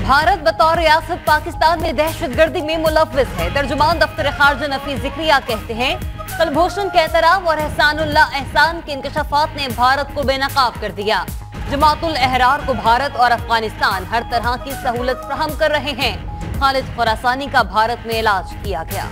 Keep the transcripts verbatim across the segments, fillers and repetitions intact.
भारत बतौर रियासत पाकिस्तान में दहशतगर्दी में मुलव्विस है। तर्जुमान दफ्तर खारजा नफी जिक्रिया कहते हैं कलभूषण के एतराफ और एहसानुल्लाह एहसान के इंकशाफात ने भारत को बेनकाब कर दिया। जमातुल अहरार को भारत और अफगानिस्तान हर तरह की सहूलत फ्राहम कर रहे हैं। खालिद खुरासानी का भारत में इलाज किया गया।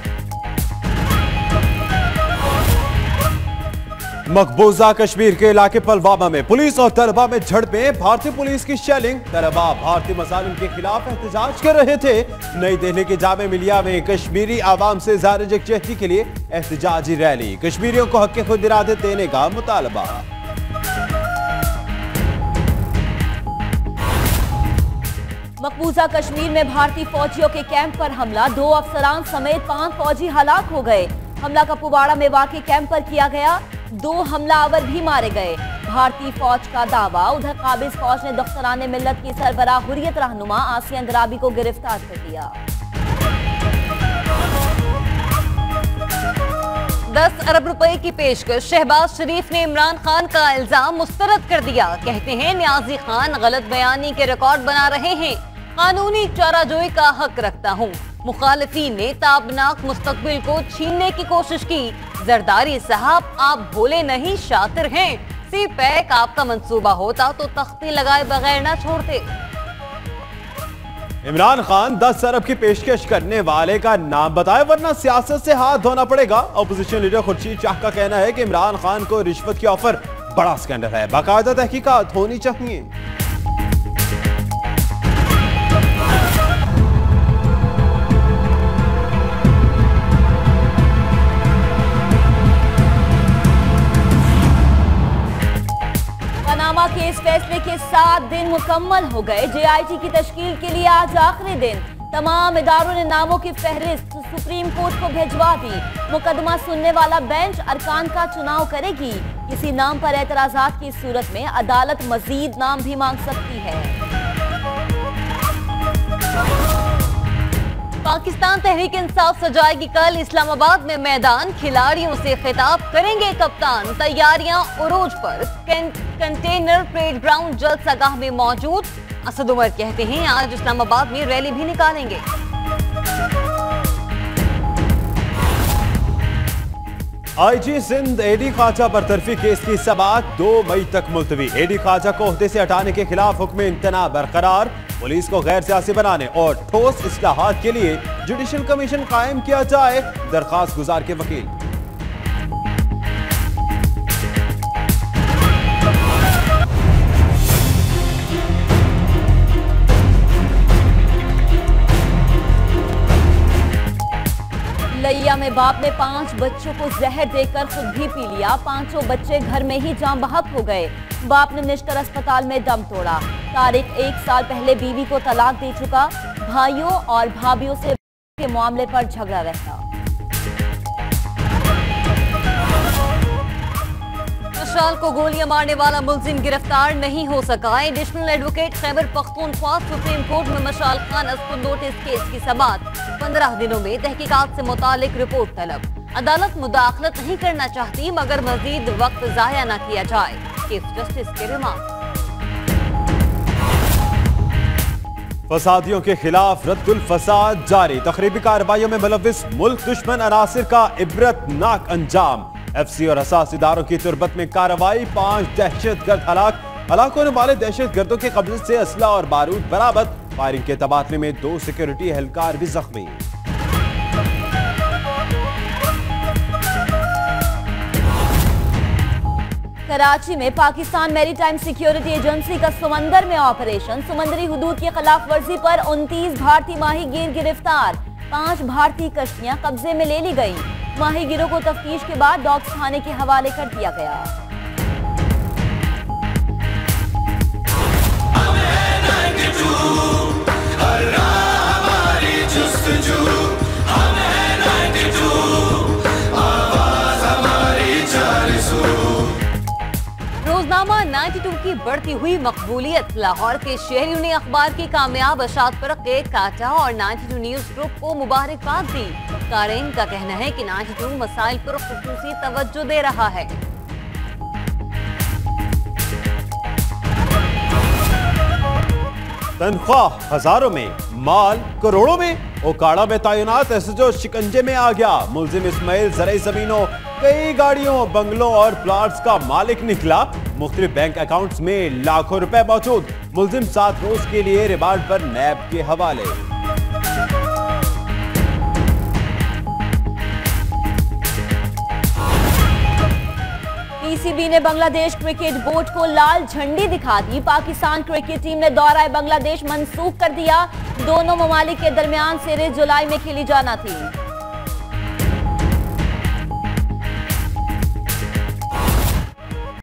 मकबूजा कश्मीर के इलाके पुलवामा में पुलिस और तलबा में झड़पें, भारतीय पुलिस की शेलिंग। तलबा भारतीय मसालिम के खिलाफ एहतजाज कर रहे थे। नई दिल्ली के जामे मिलिया में कश्मीरी आवाम से ज़ाहिर यकजहती के लिए एहतजाजी रैली। कश्मीरियों को हक खुद इरादे देने का मुतालबा। मकबूजा कश्मीर में भारतीय फौजियों के कैंप पर हमला, दो अफसरान समेत पांच फौजी हलाक हो गए। हमला कपुवाड़ा में वाक़ई कैंप पर किया गया, दो हमलावर भी मारे गए। भारतीय फौज का दावा। उधर काबिज फौज ने दख्तरान मिल्लत की सरबराह हुर्रियत रहनुमा आसिया अंद्राबी को गिरफ्तार कर लिया। दस अरब रुपए की पेशकश, शहबाज शरीफ ने इमरान खान का इल्जाम मुस्तरद कर दिया। कहते हैं न्याजी खान गलत बयानी के रिकॉर्ड बना रहे हैं। कानूनी चाराजोई का हक रखता हूँ। मुखालिफीन ने ताबनाक मुस्तकबिल को छीनने की कोशिश की। जरदारी साहब आप भोले नहीं शातिर हैं। सी पैक आपका मंसूबा होता तो तख्ती लगाए बगैर न छोड़ते। इमरान खान दस अरब की पेशकश करने वाले का नाम बताए वरना सियासत से हाथ धोना पड़ेगा। अपोजिशन लीडर खुर्शीद शाह का कहना है कि इमरान खान को रिश्वत की ऑफर बड़ा स्कैंडल है, बाकायदा तहकीकात होनी चाहिए। पनामा के इस फैसले के सात दिन मुकम्मल हो गए। जे आई टी की तश्कील के लिए आज आखिरी दिन। तमाम इदारों ने नामों की फहरिस्त सुप्रीम कोर्ट को भिजवा दी। मुकदमा सुनने वाला बेंच अरकान का चुनाव करेगी। किसी नाम पर एतराजात की सूरत में अदालत मजीद नाम भी मांग सकती है। पाकिस्तान तहरीक इंसाफ सजाएगी कल इस्लामाबाद में मैदान। खिलाड़ियों से खिताब करेंगे कप्तान। तैयारियां उरूज पर। कंटेनर परेड ग्राउंड जल्द सगाह में मौजूद। असद उमर कहते हैं आज इस्लामाबाद में रैली भी निकालेंगे। आईजी सिंध एडी ख्वाजा बरतरफी केस की समाअत दो मई तक मुलतवी। एडी ख्वाजा को ओहदे से हटाने के खिलाफ हुक्म इम्तना बरकरार। पुलिस को गैर सियासी बनाने और ठोस इस्लाहात के लिए जुडिशल कमीशन कायम किया जाए, दरखास्त गुजार के वकील। लैया में बाप ने पांच बच्चों को जहर देकर खुद भी पी लिया। पांचों बच्चे घर में ही जान बहक हो गए। बाप ने निश्तर अस्पताल में दम तोड़ा। तारिक एक साल पहले बीवी को तलाक दे चुका। भाइयों और भाभियों से के मामले पर झगड़ा रहता। मशाल को गोलियां मारने वाला मुलजिम गिरफ्तार नहीं हो सका। Additional advocate Khyber Pakhtunkhwa supreme court में मशाल खान अस्कुन नोटिस केस की समाअत। पंद्रह दिनों में तहकीकात से मुतालिक रिपोर्ट तलब। अदालत मुदाखलत नहीं करना चाहती मगर मजीद वक्त जाया न किया जाए, चीफ जस्टिस के रिमार्क। फसादियों के खिलाफ रद्दुल फसाद जारी। तखरीबी कार्रवाइयों में मुलव्विस मुल्क दुश्मन अनासिर का इबरतनाक अंजाम। एफ सी और हसास इदारों की तुरबत में कार्रवाई। पांच दहशत गर्द हलाक। हलाक होने वाले दहशत गर्दों के कब्जे से असला और बारूद बरामद। फायरिंग के तबादले में दो सिक्योरिटी एहलकार भी जख्मी। कराची में पाकिस्तान मैरीटाइम सिक्योरिटी एजेंसी का समंदर में ऑपरेशन। समुद्री हुदूद की खिलाफ वर्जी पर उनतीस भारतीय माहीगीर गिरफ्तार। पांच भारतीय कश्तियां कब्जे में ले ली गई। माहीगीरों को तफ्तीश के बाद डॉक्स थाने के हवाले कर दिया गया। रोजनामा बानवे की बढ़ती हुई मकबूलियत। लाहौर के शहरियों ने अखबार की कामयाब अशात पर केक काटा और बानवे न्यूज ग्रुप को मुबारकबाद दी। कारीन का कहना है कि बानवे मसाइल पर खुसूसी तवज्जो दे रहा है। तनख्वाह हजारों में, माल करोड़ों में। ओकाड़ा में तैनात एसएचओ शिकंजे में आ गया। मुलजिम इस्माइल जरई जमीनों, कई गाड़ियों, बंगलों और प्लाट्स का मालिक निकला। मुख्तलिफ बैंक अकाउंट्स में लाखों रुपए मौजूद। मुलजिम सात रोज के लिए रिमांड पर नैब के हवाले। पीसीबी ने बांग्लादेश क्रिकेट बोर्ड को लाल झंडी दिखा दी। पाकिस्तान क्रिकेट टीम ने दौरा बांग्लादेश मंसूख कर दिया। दोनों ममालिक के दरमियान सीरीज जुलाई में खेली जाना थी।